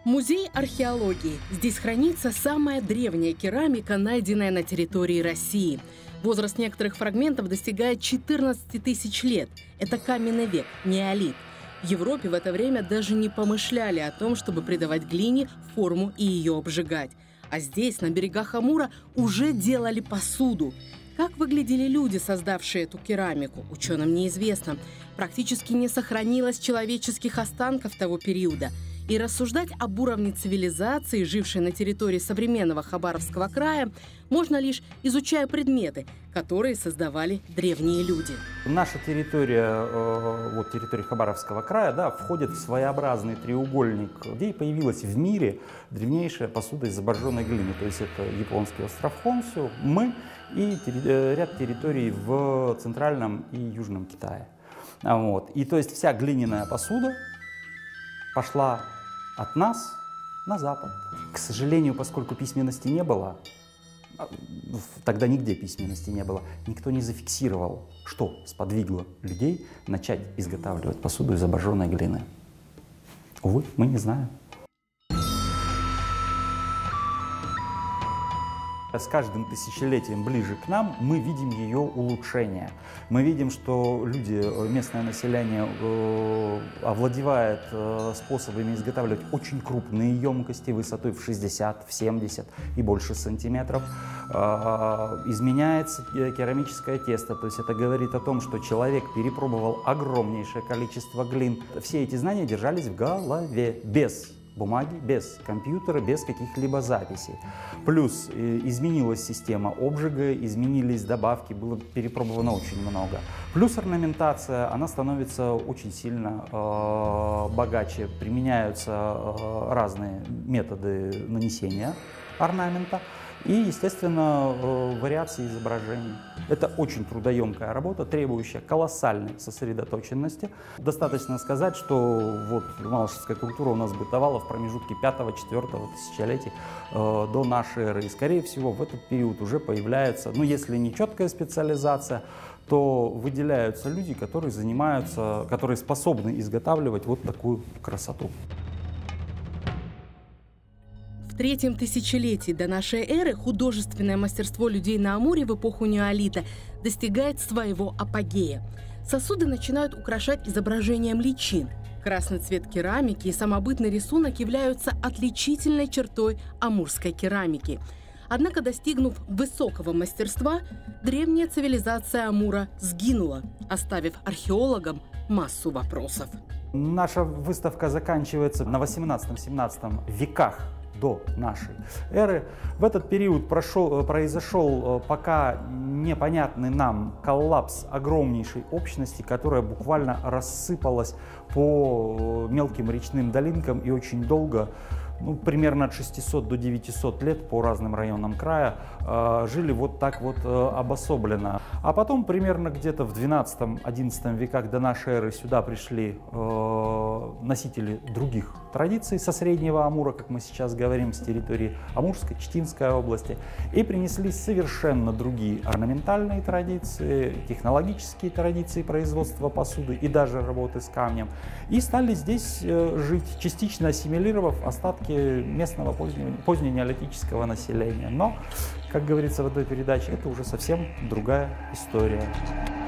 Музей археологии. Здесь хранится самая древняя керамика, найденная на территории России. Возраст некоторых фрагментов достигает 14 тысяч лет. Это каменный век, неолит. В Европе в это время даже не помышляли о том, чтобы придавать глине форму и ее обжигать. А здесь, на берегах Амура, уже делали посуду. Как выглядели люди, создавшие эту керамику, ученым неизвестно. Практически не сохранилось человеческих останков того периода. И рассуждать об уровне цивилизации, жившей на территории современного Хабаровского края, можно лишь изучая предметы, которые создавали древние люди. Наша территория, территория Хабаровского края, входит в своеобразный треугольник, где и появилась в мире древнейшая посуда из обожженной глины. То есть это японский остров Хонсю, мы и ряд территорий в Центральном и Южном Китае. И то есть вся глиняная посуда пошла от нас на запад. К сожалению, поскольку письменности не было, тогда нигде письменности не было, никто не зафиксировал, что сподвигло людей начать изготавливать посуду из обожженной глины. Увы, мы не знаем. С каждым тысячелетием ближе к нам мы видим ее улучшение. Мы видим, что люди, местное население овладевает способами изготавливать очень крупные емкости высотой в 60, в 70 и больше сантиметров. Изменяется керамическое тесто, то есть это говорит о том, что человек перепробовал огромнейшее количество глин. Все эти знания держались в голове, без бумаги, без компьютера, без каких-либо записей. Плюс изменилась система обжига, изменились добавки, было перепробовано очень много. Плюс орнаментация, она становится очень сильно богаче. Применяются разные методы нанесения орнамента и, естественно, вариации изображений. Это очень трудоемкая работа, требующая колоссальной сосредоточенности. Достаточно сказать, что малашевская культура у нас бытовала в промежутке 5-4 тысячелетий до нашей эры. И, скорее всего, в этот период уже появляется, если не четкая специализация, то выделяются люди, которые способны изготавливать вот такую красоту. В третьем тысячелетии до нашей эры художественное мастерство людей на Амуре в эпоху неолита достигает своего апогея. Сосуды начинают украшать изображением личин. Красный цвет керамики и самобытный рисунок являются отличительной чертой амурской керамики. Однако, достигнув высокого мастерства, древняя цивилизация Амура сгинула, оставив археологам массу вопросов. Наша выставка заканчивается на 18-17 веках до нашей эры. В этот период произошел пока непонятный нам коллапс огромнейшей общности, которая буквально рассыпалась по мелким речным долинкам и очень долго, примерно от 600 до 900 лет по разным районам края жили вот так обособленно. А потом примерно где-то в 12-11 веках до нашей эры сюда пришли носители других традиций со Среднего Амура, как мы сейчас говорим, с территории Амурской, Читинской области, и принесли совершенно другие орнаментальные традиции, технологические традиции производства посуды и даже работы с камнем, и стали здесь жить, частично ассимилировав остатки местного поздненеолитического населения. Но, как говорится в этой передаче, это уже совсем другая история.